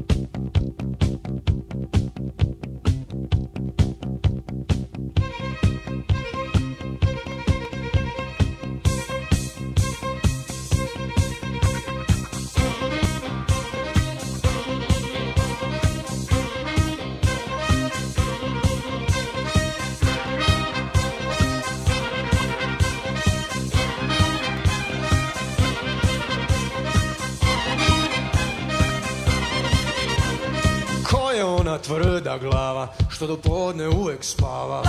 Tvrda glava, što do podne uvek spava.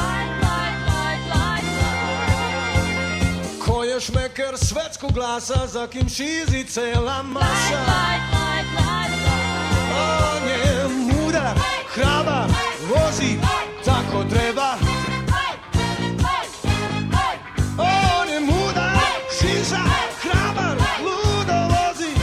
Ko je šmeker svetskog glasa, za kim šizi cela masa. On je mudar, hrabar, vozi tako treba. On je mudar, šiza, hrabar, ludo vozi.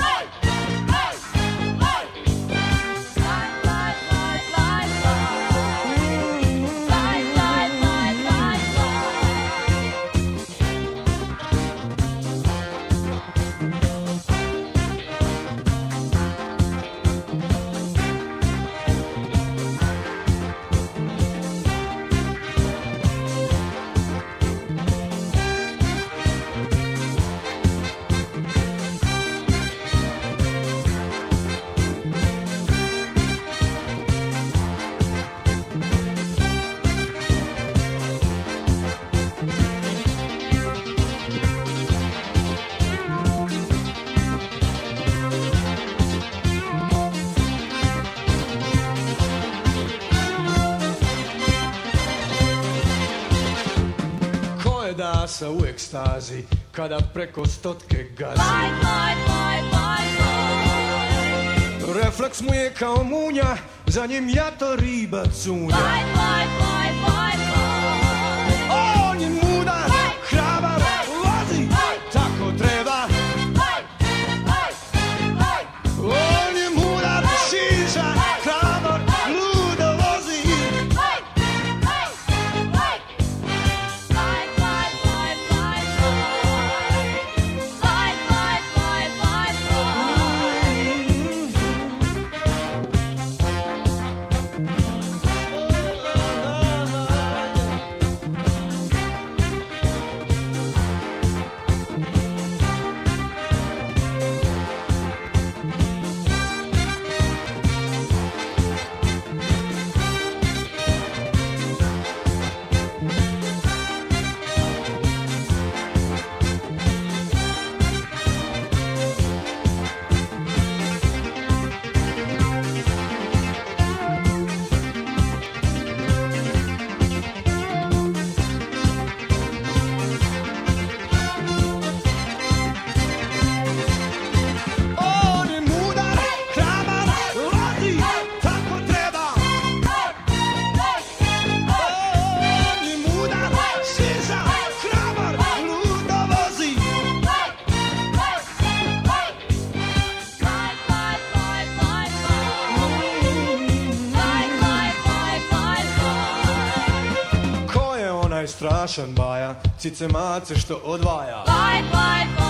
U ekstazi kada preko stotke gazi. Refleks mu je kao munja, za njim jato riba cunja. On je mudar, hrabar, vozi tako treba. On je mudar, šiža, hrabar, ludo vozi. Strašan baja, cice mace što odvaja.